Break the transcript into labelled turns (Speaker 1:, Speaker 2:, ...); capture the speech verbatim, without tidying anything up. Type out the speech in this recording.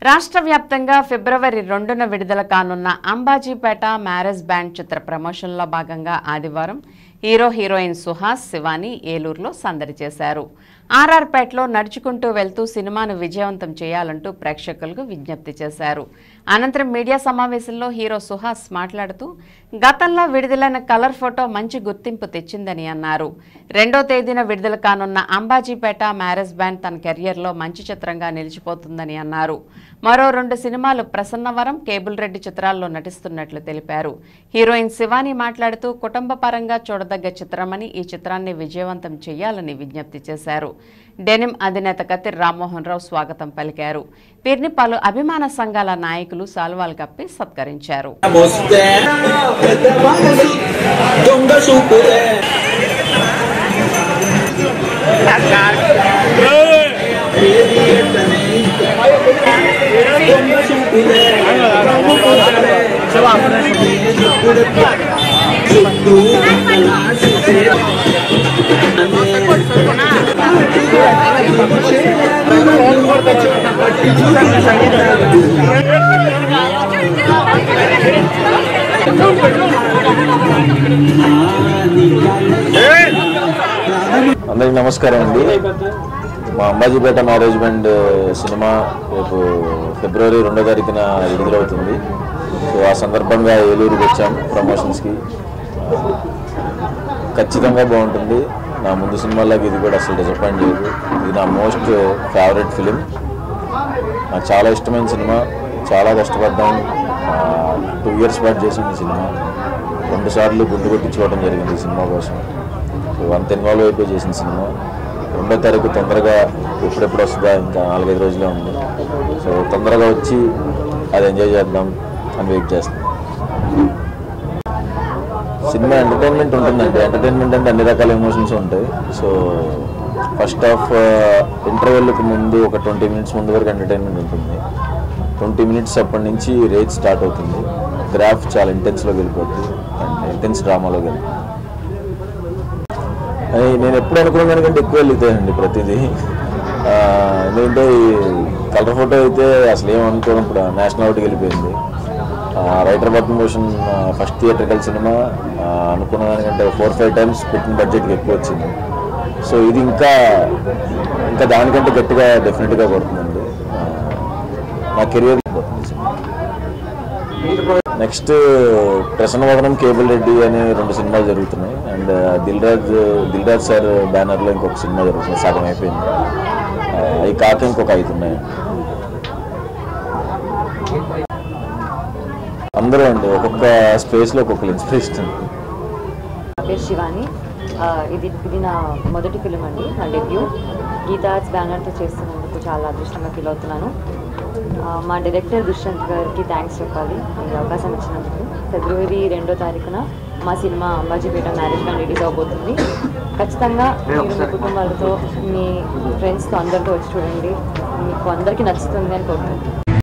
Speaker 1: రాష్ట్ర వ్యాప్తంగా ఫిబ్రవరి రెండున విడుదల కానున్న అంబాజీపేట మ్యారేజ్ బ్యాండ్ చిత్ర ప్రమోషన్లో భాగంగా ఆదివారం హీరో హీరోయిన్ సుహాస్ శివాని ఏలూరులో సందడి చేశారు. ఆర్ఆర్పేటలో నడుచుకుంటూ వెళ్తూ సినిమాను విజయవంతం చేయాలంటూ ప్రేక్షకులకు విజ్ఞప్తి చేశారు. అనంతరం మీడియా సమావేశంలో హీరో సుహాస్ మాట్లాడుతూ గతంలో విడుదలైన కలర్ ఫోటో మంచి గుర్తింపు తెచ్చిందని అన్నారు. రెండో తేదీన విడుదల కానున్న అంబాజీపేట మ్యారేజ్ బ్యాండ్ తన కెరియర్లో మంచి చిత్రంగా నిలిచిపోతుందని అన్నారు. మరో రెండు సినిమాలు ప్రసన్నవరం, కేబుల్ రెడ్డి చిత్రాల్లో నటిస్తున్నట్లు తెలిపారు. హీరోయిన్ శివాని మాట్లాడుతూ కుటుంబ పరంగా చూడదగ్గ చిత్రమని ఈ చిత్రాన్ని విజయవంతం చేయాలని విజ్ఞప్తి చేశారు. డెనిమ్ అధినేత కత్తిరి రామ్మోహన్ రావు స్వాగతం పలికారు. వీరిని పలు అభిమాన సంఘాల నాయకులు సాల్వాలు కప్పి సత్కరించారు.
Speaker 2: అందరికి నమస్కారం అండి. మా అంబాజీపేట మ్యారేజ్ బ్యాండ్ సినిమా రేపు ఫిబ్రవరి రెండో తారీఖున విడుదలవుతుంది. సో ఆ సందర్భంగా ఏలూరుకి వచ్చాం ప్రమోషన్స్కి. ఖచ్చితంగా బాగుంటుంది. నా ముందు సినిమాలకి ఇది కూడా అసలు డిసప్పాయింట్ చేయదు. ఇది నా మోస్ట్ ఫేవరెట్ ఫిలిం. నాకు చాలా ఇష్టమైన సినిమా. చాలా కష్టపడ్డాం. టూ ఇయర్స్ పాటు చేసింది సినిమా. రెండు సార్లు గుండు కొట్టించుకోవడం జరిగింది ఈ సినిమా కోసం. సో అంత ఇన్వాల్వ్ అయిపోయి చేసిన సినిమా. రెండో తారీఖు తొందరగా ఎప్పుడెప్పుడు వస్తుందా, ఇంకా నాలుగైదు రోజులే ఉంది. సో తొందరగా వచ్చి అది ఎంజాయ్ చేద్దాం అని వెయిట్ చేస్తాం. సినిమా ఎంటర్టైన్మెంట్ ఉంటుందండి. ఎంటర్టైన్మెంట్ అంటే అన్ని రకాల ఎమోషన్స్ ఉంటాయి. సో ఫస్ట్ హాఫ్ ఇంటర్వెల్కి ముందు ఒక ట్వంటీ మినిట్స్ ముందు వరకు ఎంటర్టైన్మెంట్ ఉంటుంది. ట్వంటీ మినిట్స్ అప్పటి నుంచి రేజ్ స్టార్ట్ అవుతుంది. గ్రాఫ్ చాలా ఇంటెన్స్లోకి వెళ్ళిపోతుంది అండ్ ఇంటెన్స్ డ్రామాలోకి వెళ్ళిపోతుంది. నేను ఎప్పుడు అనుకున్న దానికంటే ఎక్కువ వెళ్తాయండి ప్రతిదీ. ఎందుకంటే ఈ కలర్ ఫోటో అయితే అసలు ఏమనుకోనప్పుడు నేషనల్ అవార్డుకి వెళ్ళిపోయింది. Writer Padma Bhushan first theatrical cinema అనుకున్న దానికంటే ఫోర్ ఫైవ్ టైమ్స్ పెట్టిన బడ్జెట్కి ఎక్కువ వచ్చింది. సో ఇది ఇంకా ఇంకా దానికంటే గట్టిగా డెఫినెట్గా పడుతుందండి. నా కెరియర్ పోతుంది cinema. Next Prasanna Vadanam, cable Reddy అనే రెండు సినిమాలు జరుగుతున్నాయి. అండ్ దిల్ రాజ్ దిల్ రాజ్ సార్ బ్యానర్లో ఇంకొక సినిమా జరుగుతుంది. సగం అయిపోయింది. అవి కాక ఇంకొక ఐదు ఉన్నాయి. అందరూ అండి ఒక్కొక్క స్పేస్లో ఒక్కొక్క ఇన్స్పిరేషన్.
Speaker 3: నా పేరు శివాని. ఇది ఇది నా మొదటి ఫిలిం అండి, నా డెబ్యూ. గీతాజ్ బ్యానర్తో చేస్తున్నందుకు చాలా అదృష్టంగా ఫీల్ అవుతున్నాను. మా డైరెక్టర్ దుష్యంత్ గారికి థ్యాంక్స్ చెప్పాలి ఈ అవకాశం ఇచ్చినందుకు. ఫిబ్రవరి రెండో తారీఖున మా cinema Ambajipeta marriage band release అవబోతుంది. ఖచ్చితంగా మీరు మీ కుటుంబాలతో, మీ ఫ్రెండ్స్తో అందరితో వచ్చి చూడండి. మీకు అందరికీ నచ్చుతుంది అని కోరుకుంటున్నాను.